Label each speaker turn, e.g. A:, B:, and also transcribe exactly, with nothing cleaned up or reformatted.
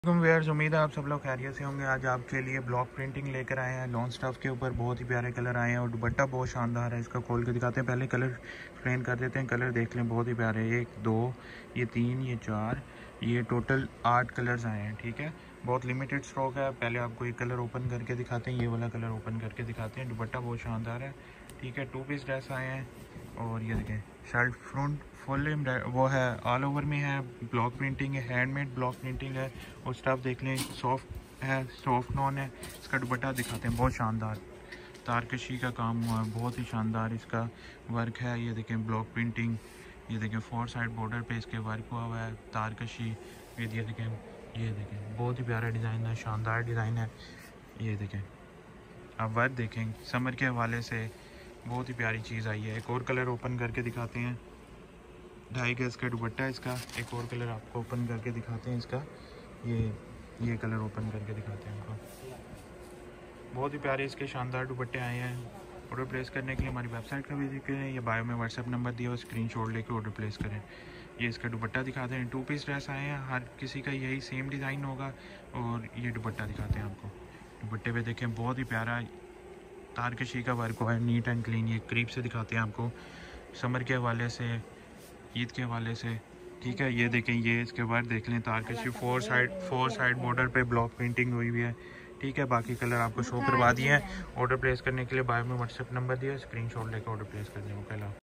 A: Viewers, उम्मीद है आप सब लोग खैरियत से होंगे। आज आपके लिए ब्लॉक प्रिंटिंग लेकर आए हैं लॉन स्टफ के ऊपर। बहुत ही प्यारे कलर आए हैं और दुपट्टा बहुत शानदार है। इसका खोल के दिखाते हैं। पहले कलर एक्सप्लेन कर देते हैं। कलर देख लें, बहुत ही प्यारे। एक दो ये तीन ये चार ये टोटल आठ कलर्स आए हैं। ठीक है, बहुत लिमिटेड स्टॉक है। पहले आपको एक कलर ओपन करके दिखाते हैं। ये वाला कलर ओपन करके दिखाते हैं। दुपट्टा बहुत शानदार है। ठीक है, टू पीस ड्रेस आए हैं और ये देखें शर्ट फ्रंट फुल वो है, ऑल ओवर में है। ब्लॉक प्रिंटिंग है, हैंडमेड ब्लॉक प्रिंटिंग है और स्टफ देख लें सॉफ्ट है, सॉफ्ट नॉन है। इसका दुपट्टा दिखाते हैं, बहुत शानदार तारकशी का काम हुआ है, बहुत ही शानदार इसका वर्क है। ये देखें ब्लॉक प्रिंटिंग, ये देखें फोर साइड बॉर्डर पे इसके वर्क हुआ हुआ है तारकशी। ये देखें ये देखें बहुत ही प्यारा डिज़ाइन है, शानदार डिज़ाइन है। ये देखें आप वर्क देखें, समर के हवाले से बहुत ही प्यारी चीज़ आई है। एक और कलर ओपन करके दिखाते हैं। ढाई गज का दुपट्टा है इसका। एक और कलर आपको ओपन करके दिखाते हैं इसका। ये ये कलर ओपन करके दिखाते हैं आपको। बहुत ही प्यारे इसके शानदार दुपट्टे आए हैं। ऑर्डर प्लेस करने के लिए हमारी वेबसाइट का विजिट करें या बायो में व्हाट्सएप नंबर दिया और स्क्रीनशॉट लेके ऑर्डर प्लेस करें। ये इसका दुपट्टा दिखाते हैं। टू पीस ड्रेस आए हैं, हर किसी का यही सेम डिज़ाइन होगा। और ये दुपट्टा दिखाते हैं आपको। दुपट्टे पे देखें बहुत ही प्यारा तारकशी का वर्क हुआ है, नीट एंड क्लीन। ये करीब से दिखाते हैं आपको, समर के हवाले से, ईद के हवाले से। ठीक है, ये देखें ये इसके वर्क देख लें तारकशी। Four side four side border पे ब्लॉक प्रिंटिंग हुई हुई है। ठीक है, बाकी कलर आपको शो करवा दिए हैं। ऑर्डर प्लेस करने के लिए बायो में व्हाट्सएप नंबर दिया, स्क्रीनशॉट लेकर ऑर्डर प्लेस कर दें। ओके।